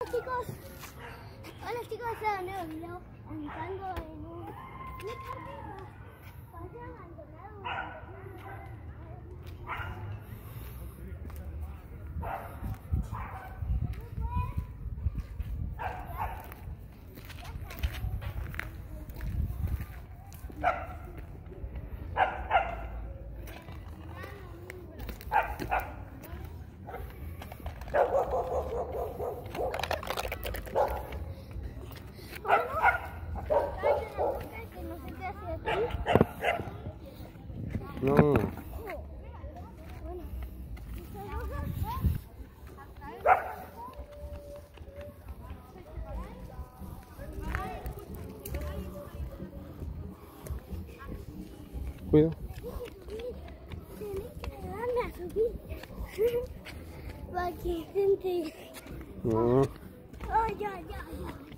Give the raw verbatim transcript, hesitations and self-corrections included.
chicos, hola chicos, este es un nuevo video entrando en un mecanismo para ser abandonado. No. Cuida. Para que gente. No. Ay, ay, ay.